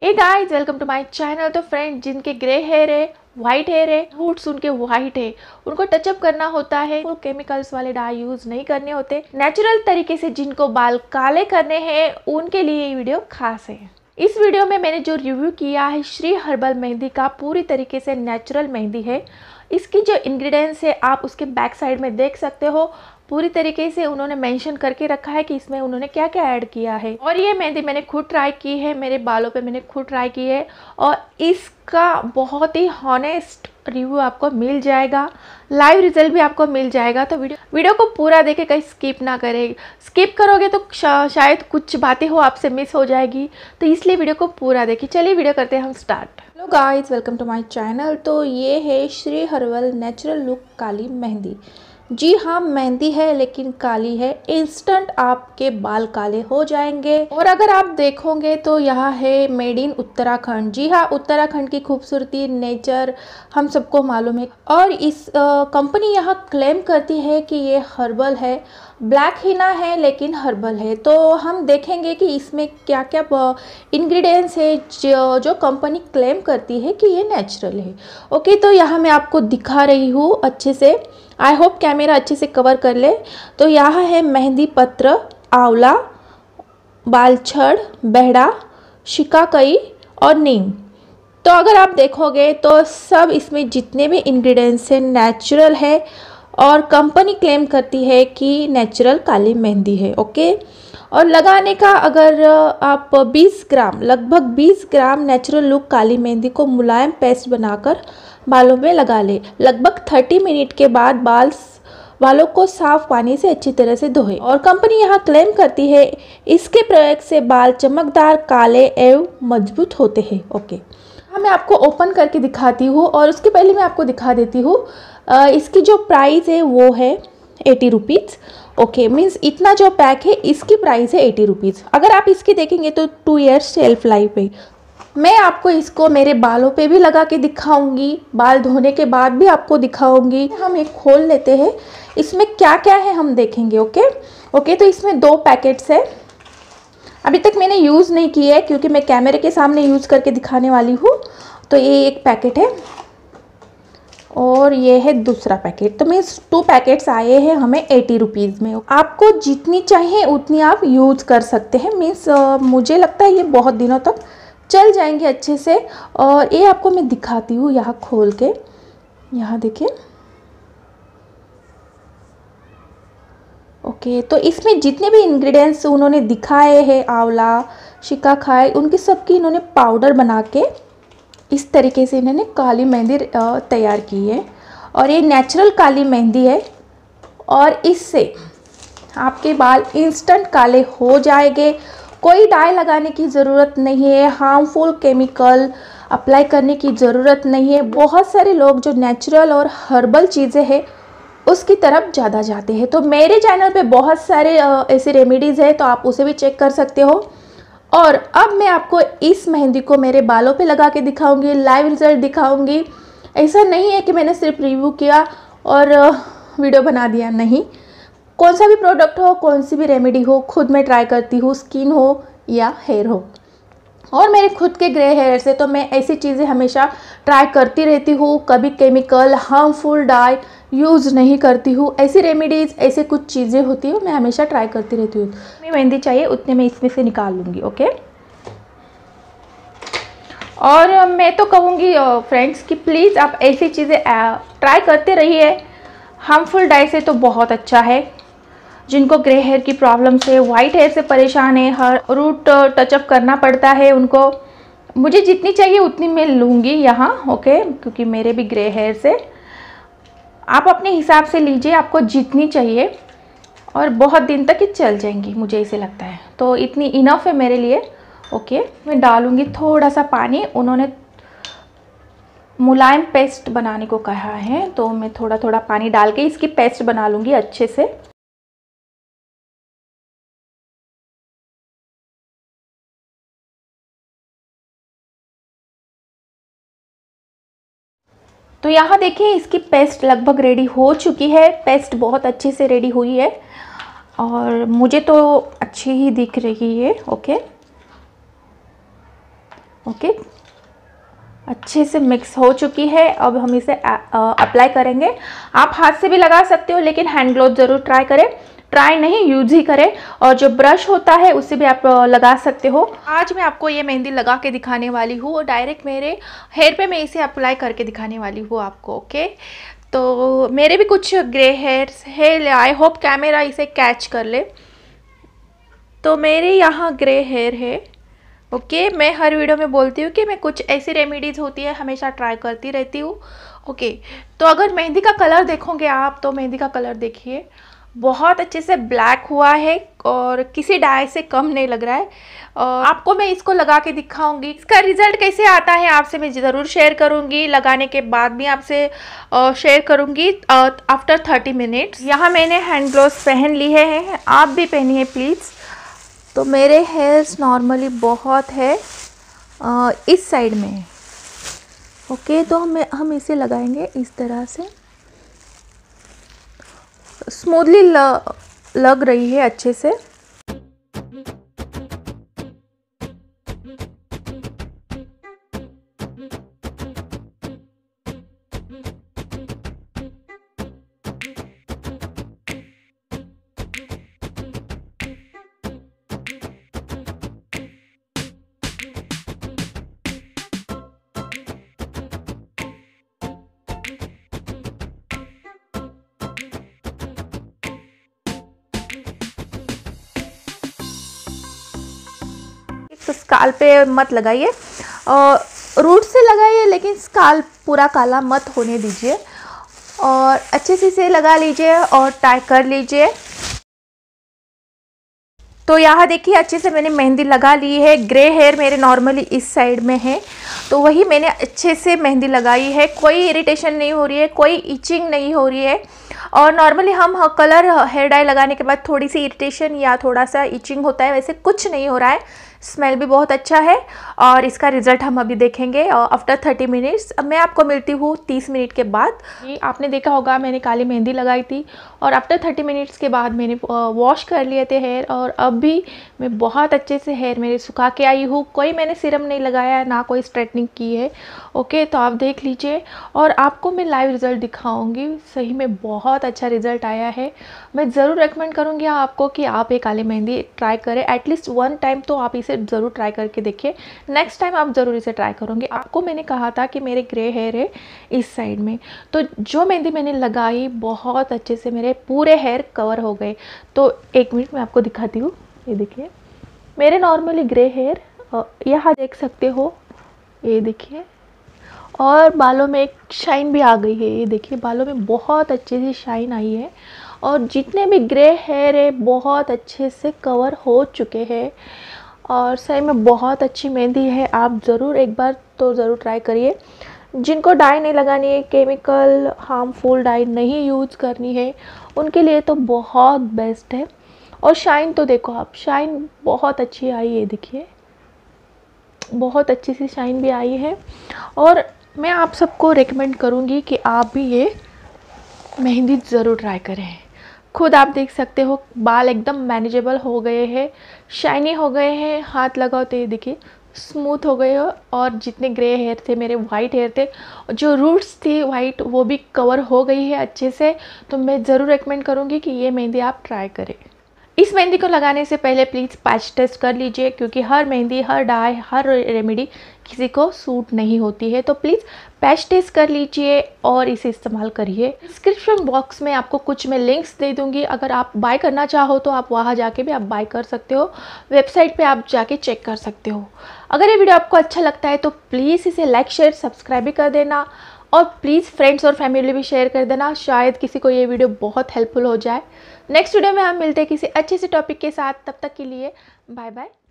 Hey guys, welcome to my channel. तो friend, जिनके grey hair है, वाइट हेयर है, रूट्स उनके वाइट है, उनको टचअप करना होता है। वो केमिकल्स वाले डाई यूज नहीं करने होते। नेचुरल तरीके से जिनको बाल काले करने हैं, उनके लिए ये वीडियो खास है। इस वीडियो में मैंने जो रिव्यू किया है श्री हर्बल मेहंदी का, पूरी तरीके से नेचुरल मेहंदी है। इसकी जो इंग्रेडिएंट्स है आप उसके बैक साइड में देख सकते हो। पूरी तरीके से उन्होंने मेंशन करके रखा है कि इसमें उन्होंने क्या क्या ऐड किया है। और ये मेहंदी मैंने खुद ट्राई की है, मेरे बालों पे मैंने खुद ट्राई की है और इसका बहुत ही हॉनेस्ट रिव्यू आपको मिल जाएगा, लाइव रिजल्ट भी आपको मिल जाएगा। तो वीडियो को पूरा देखे, कहीं स्किप ना करें। स्किप करोगे तो शायद कुछ बातें हो आपसे मिस हो जाएगी, तो इसलिए वीडियो को पूरा देखिए। चलिए वीडियो करते हैं हम start. Hello guys, welcome to my channel. तो ये है Shri herbal natural look Kali Mehndi. जी हाँ, मेहंदी है लेकिन काली है। इंस्टेंट आपके बाल काले हो जाएंगे। और अगर आप देखोगे तो यहाँ है मेड इन उत्तराखंड। जी हाँ, उत्तराखंड की खूबसूरती, नेचर हम सबको मालूम है। और इस कंपनी यहाँ क्लेम करती है कि ये हर्बल है, ब्लैक हीना है लेकिन हर्बल है। तो हम देखेंगे कि इसमें क्या क्या इंग्रेडिएंट्स है जो कंपनी क्लेम करती है कि ये नेचुरल है। ओके, तो यहाँ मैं आपको दिखा रही हूँ अच्छे से। आई होप कैमरा अच्छे से कवर कर ले। तो यहाँ है मेहंदी पत्र, आंवला, बालछड़, बेहड़ा, शिकाकाई और नीम। तो अगर आप देखोगे तो सब इसमें जितने भी इंग्रेडिएंट्स हैं नेचुरल है और कंपनी क्लेम करती है कि नेचुरल काली मेहंदी है। ओके, और लगाने का अगर आप 20 ग्राम, लगभग 20 gram natural look Kali Mehndi को मुलायम पेस्ट बनाकर बालों में लगा ले। लगभग 30 मिनट के बाद बालों को साफ पानी से अच्छी तरह से धोए। और कंपनी यहाँ क्लेम करती है इसके प्रयोग से बाल चमकदार, काले एवं मजबूत होते हैं। ओके, मैं आपको ओपन करके दिखाती हूँ और उसके पहले मैं आपको दिखा देती हूँ इसकी जो प्राइस है वो है 80 रुपीज़। ओके, मीन्स इतना जो पैक है इसकी प्राइस है 80 रुपीज़। अगर आप इसकी देखेंगे तो 2 ईयर्स शेल्फ लाइफ है। मैं आपको इसको मेरे बालों पे भी लगा के दिखाऊंगी, बाल धोने के बाद भी आपको दिखाऊंगी। हम एक खोल लेते हैं, इसमें क्या क्या है हम देखेंगे। ओके, तो इसमें 2 पैकेट्स है। अभी तक मैंने यूज़ नहीं किया है क्योंकि मैं कैमरे के सामने यूज़ करके दिखाने वाली हूँ। तो ये एक पैकेट है और ये है दूसरा पैकेट। तो मीन्स 2 पैकेट्स आए हैं हमें 80 रुपीज़ में। आपको जितनी चाहिए उतनी आप यूज़ कर सकते हैं। मीन्स मुझे लगता है ये बहुत दिनों तक चल जाएंगे अच्छे से। और ये आपको मैं दिखाती हूँ यहाँ खोल के। यहाँ देखिए। ओके, तो इसमें जितने भी इंग्रेडिएंट्स उन्होंने दिखाए हैं, आंवला, शिकाकाई, उनकी सबकी इन्होंने पाउडर बना के इस तरीके से इन्होंने काली मेहंदी तैयार की है। और ये नेचुरल काली मेहंदी है और इससे आपके बाल इंस्टेंट काले हो जाएंगे। कोई डाई लगाने की ज़रूरत नहीं है, हार्मफुल केमिकल अप्लाई करने की ज़रूरत नहीं है। बहुत सारे लोग जो नेचुरल और हर्बल चीज़ें हैं उसकी तरफ ज़्यादा जाते हैं। तो मेरे चैनल पे बहुत सारे ऐसे रेमेडीज़ है, तो आप उसे भी चेक कर सकते हो। और अब मैं आपको इस मेहंदी को मेरे बालों पे लगा के दिखाऊंगी, लाइव रिजल्ट दिखाऊंगी। ऐसा नहीं है कि मैंने सिर्फ रिव्यू किया और वीडियो बना दिया, नहीं। कौन सा भी प्रोडक्ट हो, कौन सी भी रेमेडी हो, खुद मैं ट्राई करती हूँ, स्किन हो या हेयर हो। और मेरे खुद के ग्रे हेयर से तो मैं ऐसी चीज़ें हमेशा ट्राई करती रहती हूँ। कभी केमिकल, हार्मफुल डाई यूज़ नहीं करती हूँ। ऐसी रेमेडीज़, ऐसे कुछ चीज़ें होती हैं मैं हमेशा ट्राई करती रहती हूँ। मैं मेहंदी चाहिए उतने मैं इसमें से निकाल लूँगी। ओके, और मैं तो कहूँगी फ्रेंड्स कि प्लीज़ आप ऐसी चीज़ें ट्राई करते रहिए। हार्मफुल डाई से तो बहुत अच्छा है। जिनको ग्रे हेयर की प्रॉब्लम से, वाइट हेयर से परेशान है, हर रूट टचअप करना पड़ता है उनको, मुझे जितनी चाहिए उतनी मैं लूँगी यहाँ। ओके, क्योंकि मेरे भी ग्रे हेयर से आप अपने हिसाब से लीजिए, आपको जितनी चाहिए और बहुत दिन तक ये चल जाएंगी, मुझे ऐसे लगता है। तो इतनी इनफ है मेरे लिए। ओके, मैं डालूँगी थोड़ा सा पानी। उन्होंने मुलायम पेस्ट बनाने को कहा है, तो मैं थोड़ा थोड़ा पानी डाल के इसकी पेस्ट बना लूँगी अच्छे से। तो यहाँ देखिए इसकी पेस्ट लगभग रेडी हो चुकी है। पेस्ट बहुत अच्छे से रेडी हुई है और मुझे तो अच्छी ही दिख रही है। ओके, ओके, अच्छे से मिक्स हो चुकी है। अब हम इसे अप्लाई करेंगे। आप हाथ से भी लगा सकते हो, लेकिन हैंड ग्लोव ज़रूर ट्राई करें। ट्राई नहीं, यूज ही करें। और जो ब्रश होता है उससे भी आप लगा सकते हो। आज मैं आपको ये मेहंदी लगा के दिखाने वाली हूँ और डायरेक्ट मेरे हेयर पे मैं इसे अप्लाई करके दिखाने वाली हूँ आपको। ओके, तो मेरे भी कुछ ग्रे हेयर्स है, आई होप कैमरा इसे कैच कर ले। तो मेरे यहाँ ग्रे हेयर है। ओके, मैं हर वीडियो में बोलती हूँ कि मैं कुछ ऐसी रेमेडीज़ होती है हमेशा ट्राई करती रहती हूँ। ओके, तो अगर मेहंदी का कलर देखोगे आप, तो मेहंदी का कलर देखिए बहुत अच्छे से ब्लैक हुआ है और किसी डाई से कम नहीं लग रहा है। और आपको मैं इसको लगा के दिखाऊंगी। इसका रिजल्ट कैसे आता है आपसे मैं ज़रूर शेयर करूंगी, लगाने के बाद भी आपसे शेयर करूंगी आफ्टर 30 मिनट्स। यहाँ मैंने हैंड ग्लोव्स पहन लिए हैं, आप भी पहनिए प्लीज़। तो मेरे हेयर्स नॉर्मली बहुत है इस साइड में। ओके, तो हम इसे लगाएंगे इस तरह से। स्मूथली लग रही है अच्छे से। तो स्काल्प पे मत लगाइए, रूट से लगाइए, लेकिन स्काल्प पूरा काला मत होने दीजिए। और अच्छे से इसे लगा लीजिए और टाई कर लीजिए। तो यहाँ देखिए अच्छे से मैंने मेहंदी लगा ली है। ग्रे हेयर मेरे नॉर्मली इस साइड में है, तो वही मैंने अच्छे से मेहंदी लगाई है। कोई इरिटेशन नहीं हो रही है, कोई इचिंग नहीं हो रही है। और नॉर्मली हम कलर हेयर डाई लगाने के बाद थोड़ी सी इरिटेशन या थोड़ा सा इचिंग होता है, वैसे कुछ नहीं हो रहा है। स्मेल भी बहुत अच्छा है और इसका रिजल्ट हम अभी देखेंगे आफ्टर 30 मिनट्स। अब मैं आपको मिलती हूँ 30 मिनट के बाद। ये आपने देखा होगा मैंने काली मेहंदी लगाई थी और आफ्टर 30 मिनट्स के बाद मैंने वॉश कर लिए थे हेयर। और अब भी मैं बहुत अच्छे से हेयर मेरे सुखा के आई हूँ। कोई मैंने सीरम नहीं लगाया है, ना कोई स्ट्रेटनिंग की है। ओके, तो आप देख लीजिए और आपको मैं लाइव रिज़ल्ट दिखाऊंगी। सही में बहुत अच्छा रिज़ल्ट आया है। मैं ज़रूर रेकमेंड करूँगी आपको कि आप ये काली मेहंदी ट्राई करें। एटलीस्ट 1 टाइम तो आप इसे ज़रूर ट्राई करके देखिए। नेक्स्ट टाइम आप ज़रूर इसे ट्राई करोगे। आपको मैंने कहा था कि मेरे ग्रे हेयर है इस साइड में, तो जो मेहंदी मैंने लगाई बहुत अच्छे से मेरे पूरे हेयर कवर हो गए। तो 1 मिनट में आपको दिखाती हूँ। ये देखिए मेरे नॉर्मली ग्रे हेयर यहाँ देख सकते हो, ये देखिए। और बालों में एक शाइन भी आ गई है। ये देखिए बालों में बहुत अच्छे से शाइन आई है और जितने भी ग्रे हेयर है बहुत अच्छे से कवर हो चुके हैं। और सही में बहुत अच्छी मेहंदी है। आप ज़रूर एक बार तो ज़रूर ट्राई करिए। जिनको डाई नहीं लगानी है, केमिकल हार्मफुल डाई नहीं यूज़ करनी है, उनके लिए तो बहुत बेस्ट है। और शाइन तो देखो आप, शाइन बहुत अच्छी आई है, देखिए बहुत अच्छी सी शाइन भी आई है। और मैं आप सबको रेकमेंड करूँगी कि आप भी ये मेहंदी ज़रूर ट्राई करें। खुद आप देख सकते हो बाल एकदम मैनेजेबल हो गए हैं, शाइनी हो गए हैं। हाथ लगाओ तो ये देखिए स्मूथ हो गए हो। और जितने ग्रे हेयर थे मेरे, वाइट हेयर थे, जो रूट्स थी वाइट, वो भी कवर हो गई है अच्छे से। तो मैं ज़रूर रेकमेंड करूँगी कि ये मेहंदी आप ट्राई करें। इस मेहंदी को लगाने से पहले प्लीज़ पैच टेस्ट कर लीजिए, क्योंकि हर मेहंदी, हर डाई, हर रेमेडी किसी को सूट नहीं होती है। तो प्लीज़ पैच टेस्ट कर लीजिए और इसे इस्तेमाल करिए। डिस्क्रिप्शन बॉक्स में आपको कुछ मैं लिंक्स दे दूँगी, अगर आप बाय करना चाहो तो आप वहाँ जाके भी आप बाय कर सकते हो। वेबसाइट पे आप जाके चेक कर सकते हो। अगर ये वीडियो आपको अच्छा लगता है तो प्लीज़ इसे लाइक, शेयर, सब्सक्राइब भी कर देना। और प्लीज़ फ्रेंड्स और फैमिली भी शेयर कर देना, शायद किसी को ये वीडियो बहुत हेल्पफुल हो जाए। नेक्स्ट वीडियो में हम मिलते हैं किसी अच्छे से टॉपिक के साथ। तब तक के लिए बाय बाय।